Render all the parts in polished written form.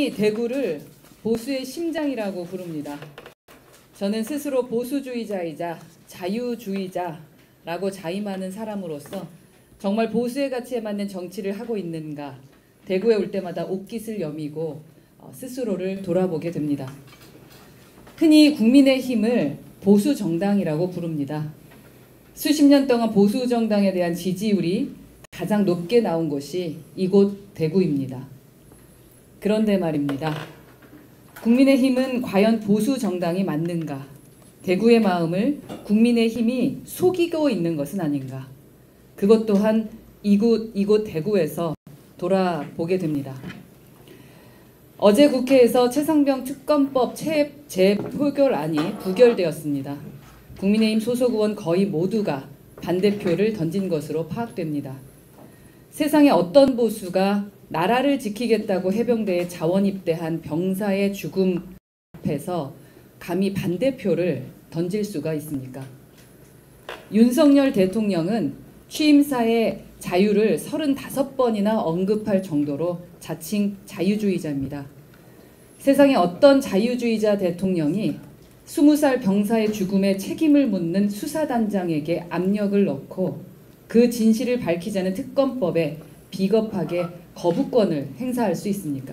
흔히 대구를 보수의 심장이라고 부릅니다. 저는 스스로 보수주의자이자 자유주의자라고 자임하는 사람으로서 정말 보수의 가치에 맞는 정치를 하고 있는가 대구에 올 때마다 옷깃을 여미고 스스로를 돌아보게 됩니다. 흔히 국민의힘을 보수정당이라고 부릅니다. 수십 년 동안 보수정당에 대한 지지율이 가장 높게 나온 곳이 이곳 대구입니다. 그런데 말입니다. 국민의힘은 과연 보수정당이 맞는가? 대구의 마음을 국민의힘이 속이고 있는 것은 아닌가? 그것 또한 이곳 대구에서 돌아보게 됩니다. 어제 국회에서 최상병 특검법 재표결안이 부결되었습니다. 국민의힘 소속 의원 거의 모두가 반대표를 던진 것으로 파악됩니다. 세상에 어떤 보수가 나라를 지키겠다고 해병대에 자원 입대한 병사의 죽음 앞에서 감히 반대표를 던질 수가 있습니까? 윤석열 대통령은 취임사에 자유를 35번이나 언급할 정도로 자칭 자유주의자입니다. 세상에 어떤 자유주의자 대통령이 20살 병사의 죽음에 책임을 묻는 수사단장에게 압력을 넣고 그 진실을 밝히자는 특검법에 비겁하게 거부권을 행사할 수 있습니까?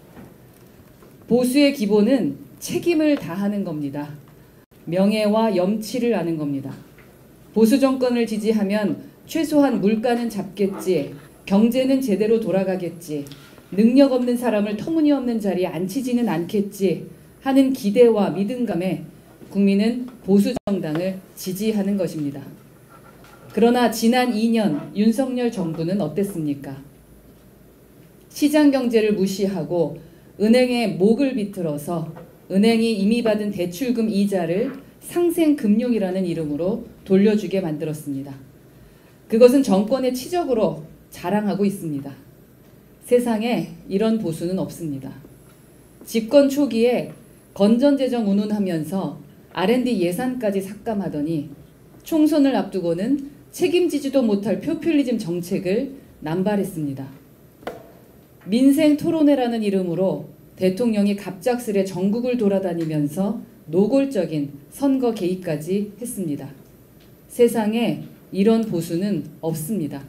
보수의 기본은 책임을 다하는 겁니다. 명예와 염치를 아는 겁니다. 보수 정권을 지지하면 최소한 물가는 잡겠지, 경제는 제대로 돌아가겠지, 능력 없는 사람을 터무니없는 자리에 앉히지는 않겠지 하는 기대와 믿음감에 국민은 보수 정당을 지지하는 것입니다. 그러나 지난 2년 윤석열 정부는 어땠습니까? 시장 경제를 무시하고 은행에 목을 비틀어서 은행이 이미 받은 대출금 이자를 상생금융이라는 이름으로 돌려주게 만들었습니다. 그것은 정권의 치적으로 자랑하고 있습니다. 세상에 이런 보수는 없습니다. 집권 초기에 건전재정 운운하면서 R&D 예산까지 삭감하더니 총선을 앞두고는 책임지지도 못할 포퓰리즘 정책을 남발했습니다. 민생 토론회라는 이름으로 대통령이 갑작스레 전국을 돌아다니면서 노골적인 선거 개입까지 했습니다. 세상에 이런 보수는 없습니다.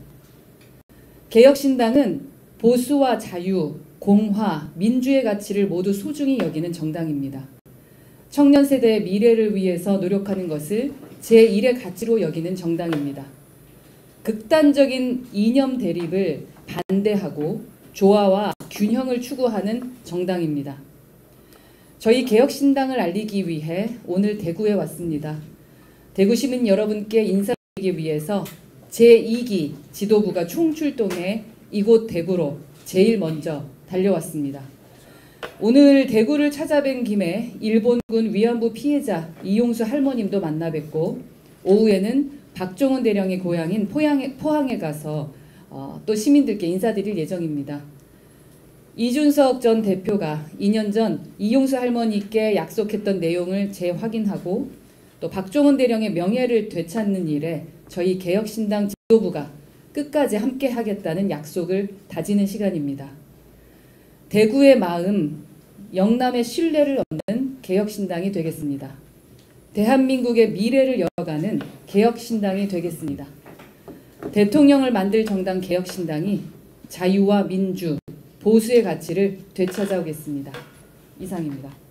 개혁신당은 보수와 자유, 공화, 민주의 가치를 모두 소중히 여기는 정당입니다. 청년 세대의 미래를 위해서 노력하는 것을 제1의 가치로 여기는 정당입니다. 극단적인 이념 대립을 반대하고 조화와 균형을 추구하는 정당입니다. 저희 개혁신당을 알리기 위해 오늘 대구에 왔습니다. 대구 시민 여러분께 인사드리기 위해서 제2기 지도부가 총출동해 이곳 대구로 제일 먼저 달려왔습니다. 오늘 대구를 찾아뵌 김에 일본군 위안부 피해자 이용수 할머님도 만나 뵙고 오후에는 박종원 대령의 고향인 포항에 가서 또 시민들께 인사드릴 예정입니다. 이준석 전 대표가 2년 전 이용수 할머니께 약속했던 내용을 재확인하고 또 박종원 대령의 명예를 되찾는 일에 저희 개혁신당 지도부가 끝까지 함께 하겠다는 약속을 다지는 시간입니다. 대구의 마음, 영남의 신뢰를 얻는 개혁신당이 되겠습니다. 대한민국의 미래를 열어가는 개혁신당이 되겠습니다. 대통령을 만들 정당 개혁신당이 자유와 민주, 보수의 가치를 되찾아오겠습니다. 이상입니다.